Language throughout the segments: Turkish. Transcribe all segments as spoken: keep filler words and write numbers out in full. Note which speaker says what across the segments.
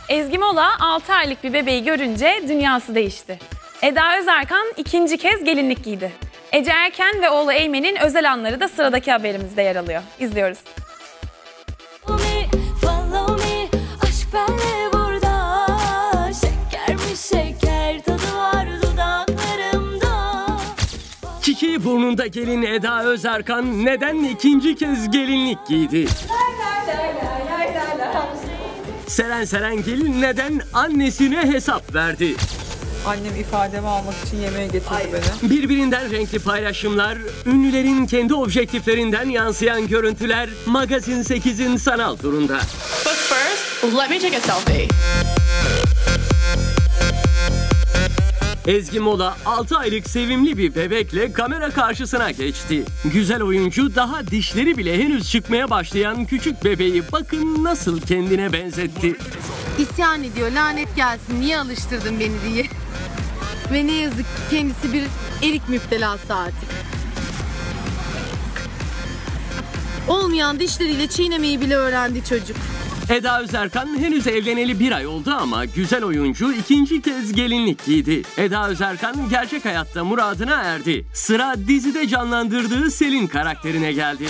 Speaker 1: Ezgi Mola altı aylık bir bebeği görünce dünyası değişti. Eda Özerkan ikinci kez gelinlik giydi. Ece Erken ve oğlu Eymen'in özel anları da sıradaki haberimizde yer alıyor. İzliyoruz.
Speaker 2: Çiçeği burnunda gelin Eda Özerkan neden ikinci kez gelinlik giydi? Seren Serengil neden annesine hesap verdi?
Speaker 3: Annem ifademi almak için yemeğe getirdi Ay. beni.
Speaker 2: Birbirinden renkli paylaşımlar, ünlülerin kendi objektiflerinden yansıyan görüntüler Magazin sekizin sanal turunda.
Speaker 4: But first, let me take a selfie.
Speaker 2: Ezgi Mola altı aylık sevimli bir bebekle kamera karşısına geçti. Güzel oyuncu daha dişleri bile henüz çıkmaya başlayan küçük bebeği bakın nasıl kendine benzetti.
Speaker 5: İsyan ediyor, lanet gelsin, niye alıştırdın beni diye. Ve ne yazık ki kendisi bir erik müptelası artık. Olmayan dişleriyle çiğnemeyi bile öğrendi çocuk.
Speaker 2: Eda Özerkan henüz evleneli bir ay oldu ama güzel oyuncu ikinci kez gelinlik giydi. Eda Özerkan gerçek hayatta muradına erdi. Sıra dizide canlandırdığı Selin karakterine geldi.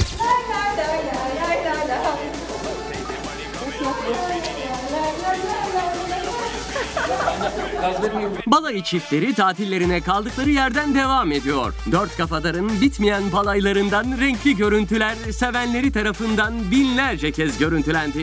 Speaker 2: Balayı çiftleri tatillerine kaldıkları yerden devam ediyor. Dört kafadarın bitmeyen balaylarından renkli görüntüler sevenleri tarafından binlerce kez görüntülendi.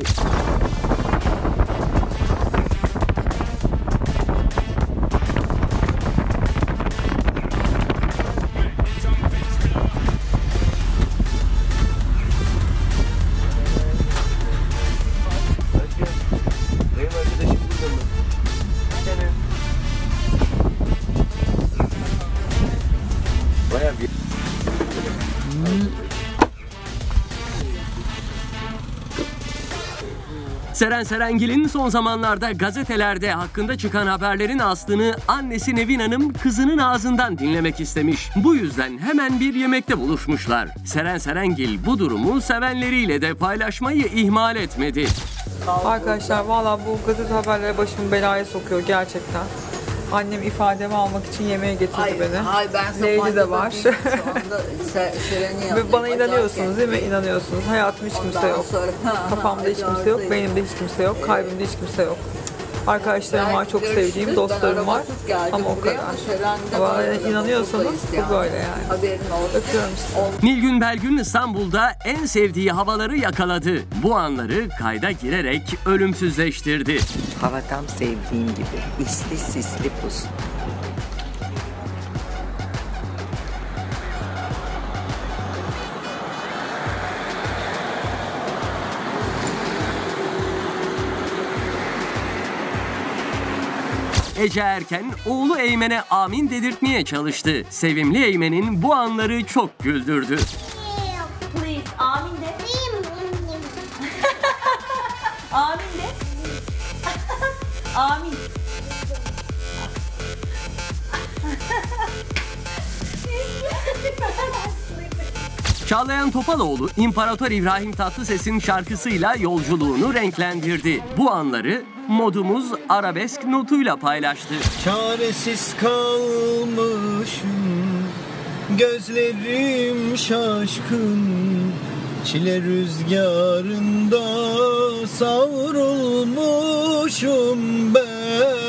Speaker 2: Seren Serengil'in son zamanlarda gazetelerde hakkında çıkan haberlerin aslını annesi Nevin Hanım kızının ağzından dinlemek istemiş. Bu yüzden hemen bir yemekte buluşmuşlar. Seren Serengil bu durumu sevenleriyle de paylaşmayı ihmal etmedi.
Speaker 3: Arkadaşlar valla bu gazete haberleri başımı belaya sokuyor gerçekten. Annem ifademi almak için yemeğe getirdi
Speaker 6: Ay,
Speaker 3: beni.
Speaker 6: Ay ben
Speaker 3: Leyli de var.
Speaker 6: Şu anda se
Speaker 3: Ve bana inanıyorsunuz değil mi? İnanıyorsunuz. Hayatım hiç kimse yok. Kafamda hiç kimse yok. Beynimde hiç kimse yok. Kalbimde hiç kimse yok. Arkadaşlarım var, çok sevdiğim dostlarım var. Ama o kadar. Ama inanıyorsanız bu böyle yani. Öpüyorum sizi.
Speaker 2: Nilgün Belgün İstanbul'da en sevdiği havaları yakaladı. Bu anları kayda girerek ölümsüzleştirdi.
Speaker 7: Hava tam sevdiğim gibi. İsli sisli puslu.
Speaker 2: Ece Erken oğlu Eymen'e amin dedirtmeye çalıştı. Sevimli Eymen'in bu anları çok güldürdü.
Speaker 8: Please, amin de. Amin de. Amin.
Speaker 2: Çağlayan Topaloğlu, İmparator İbrahim Tatlıses'in şarkısıyla yolculuğunu renklendirdi. Bu anları Modumuz arabesk notuyla paylaştı.
Speaker 9: Çaresiz kalmışım, gözlerim şaşkın, çile rüzgarında savrulmuşum ben.